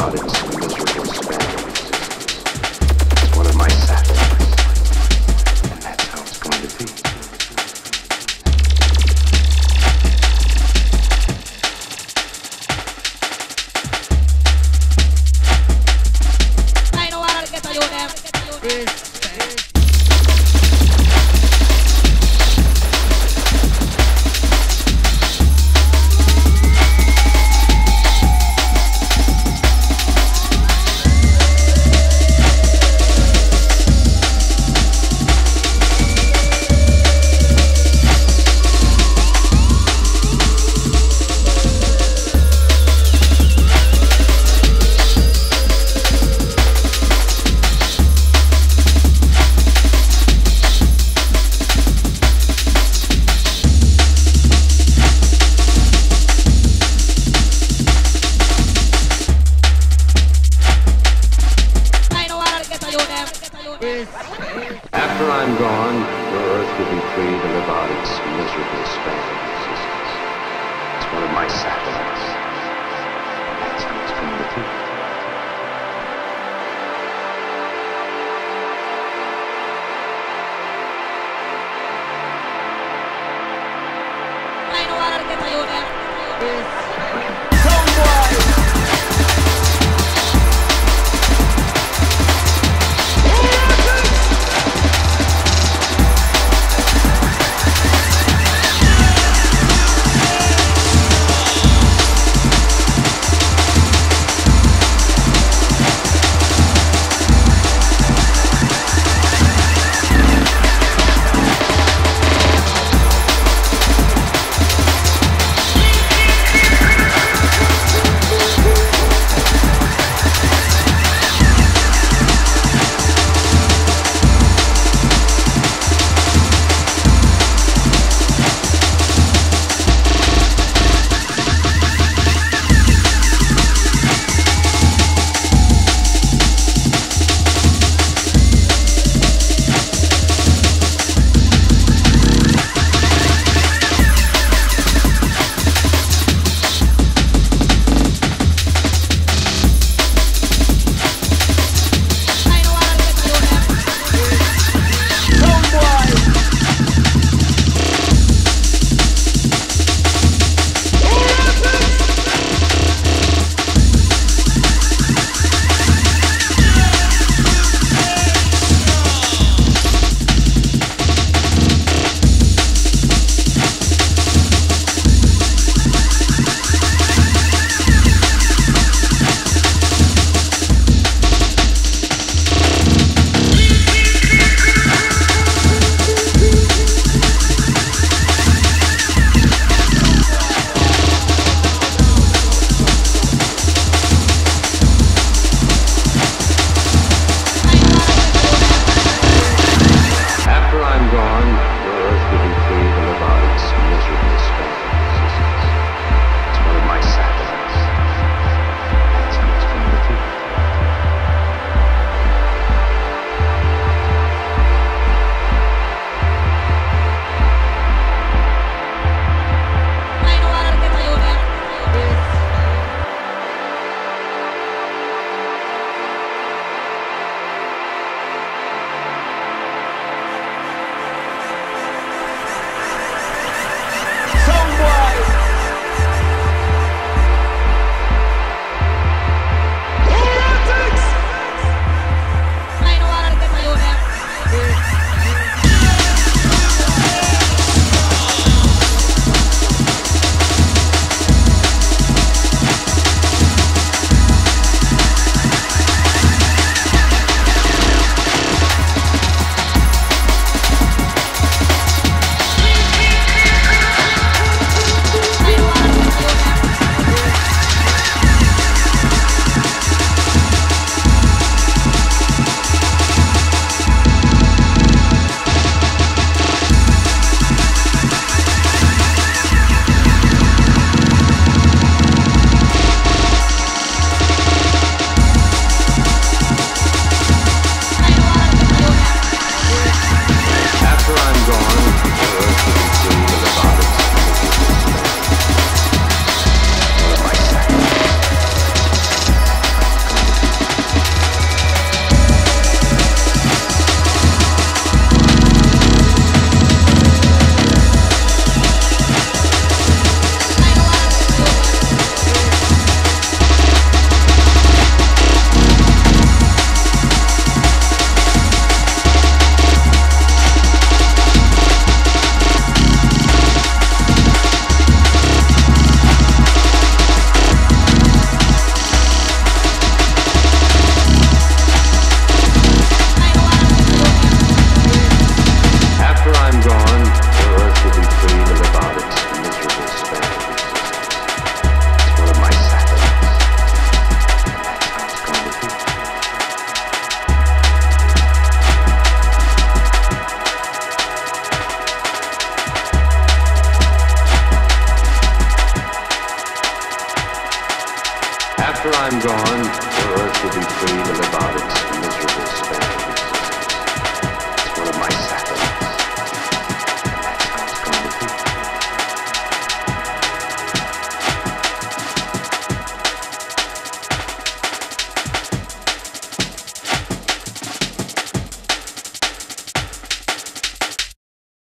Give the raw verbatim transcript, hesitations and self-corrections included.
about its miserable spans. It's one of my satellites, and that's how it's going to be. I know how to get to you them. After I'm gone, your Earth will be free to live out its miserable span of existence. It's one of my satellites. And that's how it's going to be. I know how to get to you them. After I'm gone, the earth will be free to live out its miserable span of existence. It's one of my